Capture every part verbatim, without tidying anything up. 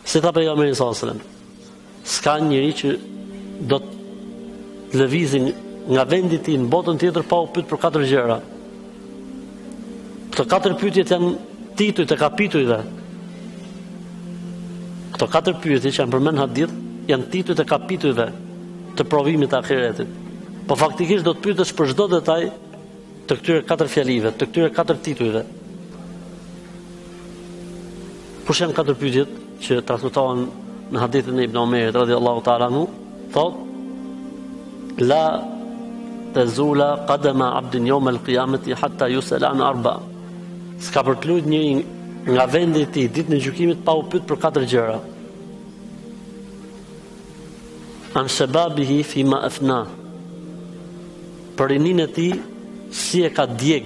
Si tha pejgamberi sallallahu alajhi wasallam, s'ka njeri që do të lëvizin nga vendi i tij në botën tjetër pa u pyet për katër gjëra. Këto katër pyetjet janë titujt e kapitujve. Këto katër pyetje që janë përmend hadith janë titujt e kapitujve të provimit të ahiretit. Po faktikisht do të pyetesh për çdo detaj të këtyre katër fjalive, të këtyre katër titujve. Kush janë katër pyetjet që transmetohen në hadithin e Ibn Omerit radhiyallahu ta'ala anhu? Thot: La tazula qadama 'abdin yawm al-qiyamati hatta yus'ala an arba. S'ka për të luajtur njëri nga vendi i tij ditën e gjykimit pa u pyet për katër gjëra. An shababihi fima afna. Për rinin e tij si e ka djeg.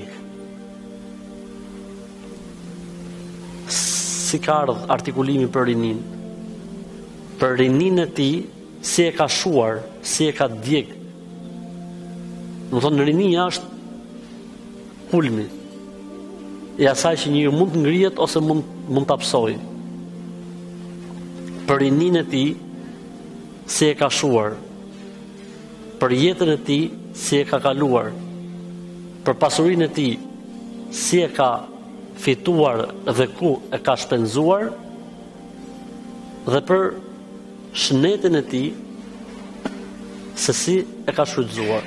Si ka ardhur artikulimi për rinin. Për rinin e tij si e ka shuar, si e ka djeg. Do të thonë rinia është kulmi i asaj që njëri mund të ngrihet ose mund mund ta psojë. Për rinin e tij si e ka shuar, për jetën e tij si e ka kaluar, për pasurinë e tij si e ka fituar dhe ku e ka shpenzuar, dhe për shëndetin e tij se si e ka shfrytzuar.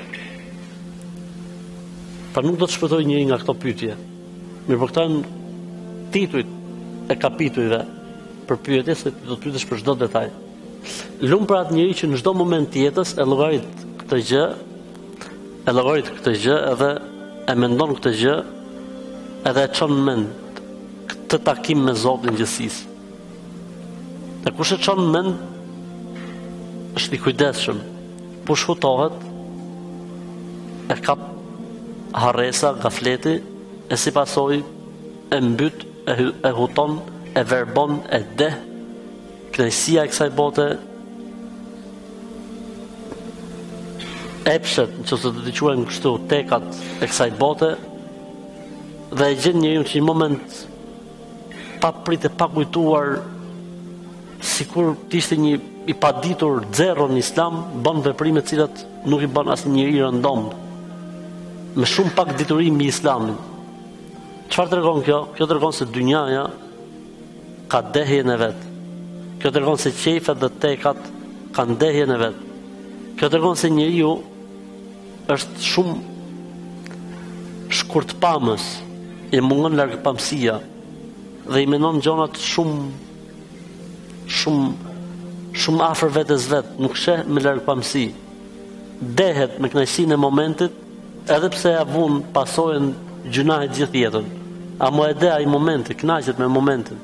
Pra nuk do të shpëtoj njëri nga këto pyetje. Mirë, për këto janë titujt e kapitujve për pyetje, se do të pyetesh për çdo detaj. Lum për atë njëri që në çdo moment të jetës e llogarit këtë gjë, e llogarit këtë gjë edhe e mendon këtë gjë, edhe e çon në mend këtë takim me Zotin e gjithësisë. E kush e çon në mend është i kujdesshëm. Po shfutohet, e kap harresa, gafleti, e si pasoj e mbyt, e, e huton, e verbon, e deh kënaqësia e kësaj bote, epshet, nëse do të quajmë kështu, tekat e kësaj bote, dhe e gjen njeriu që në moment pa pritë, pa kujtuar, sikur të ishte një i paditur zero në Islam, bën veprime të cilat nuk i bën asnjë njeri rëndom, me shumë pak dituri mbi Islamin. Çfarë tregon kjo? Kjo tregon se dynjaja ka dehjen e vet. Kjo tregon se qejfet dhe tekat kanë dehjen e vet. Kjo tregon se njeriu është shumë shkurtpamës, i mungon largpamësia dhe i mendon gjonat shumë shumë shumë afër vetes vet, nuk sheh me largpamësi. Dehet me kënaqësinë e momentit, edhe pse ja vun pasojën gjunahet gjithë jetën. A mo e de ai momenti, kënaqet me momentin.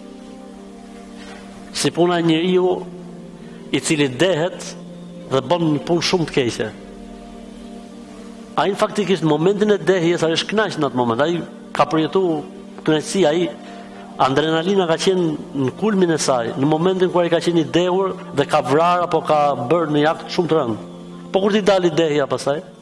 Si puna e njeriu i cili dehet dhe bën një punë shumë të keqe. Ai faktikisht në momentin e dehjes ai është kënaq në atë moment. Ai ka përjetuar kënaqësi, ai adrenalina ka qenë në kulmin e saj, në momentin kur ai ka qenë i dehur dhe ka vrarë apo ka bërë një akt shumë të rëndë. Po kur ti dali dehja pastaj,